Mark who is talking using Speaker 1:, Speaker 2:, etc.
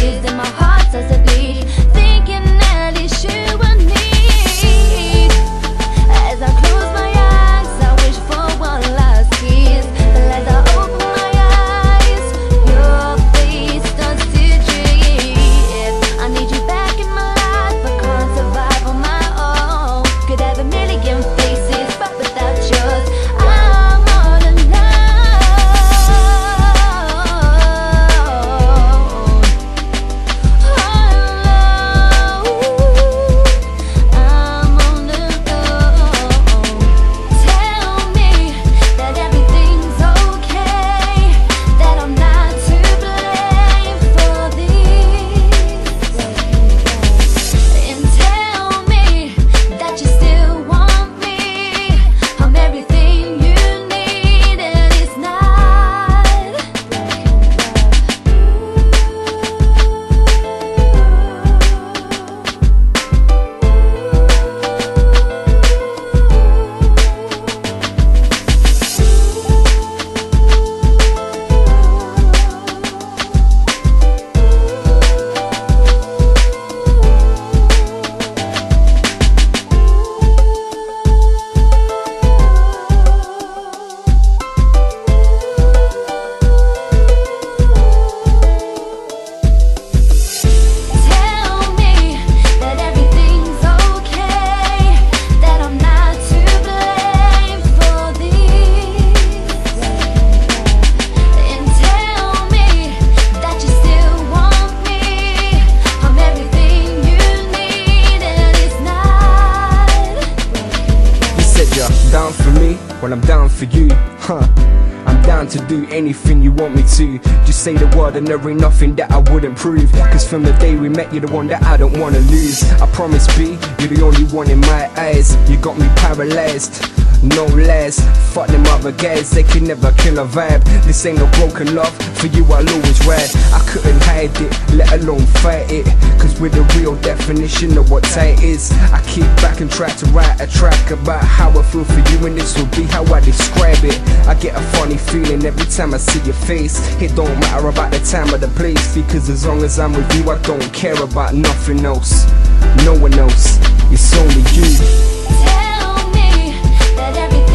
Speaker 1: faces and my heart starts to bleed, thinking that it's you I need. As I close my eyes, I wish for one last kiss. As I open my eyes, your face starts to drift. I need you back in my life, I can't survive on my own. Could have a million faces, but without yours, I'm all alone.
Speaker 2: Down for me, well I'm down for you, I'm down to do anything you want me to. Just say the word and there ain't nothing that I wouldn't prove. Cause from the day we met, you're the one that I don't wanna lose. I promise B, you're the only one in my eyes. You got me paralyzed, no less. Fuck them other guys, they can never kill a vibe. This ain't no broken love, for you I'll always ride. I couldn't hide it, let alone fight it. Cause we're the real definition of what tight is. I keep back and try to write a track about how I feel for you, and this will be how I describe it. I get a funny feeling every time I see your face. It don't matter about the time or the place, because as long as I'm with you I don't care about nothing else. No one else, it's only you.
Speaker 1: Tell me that everything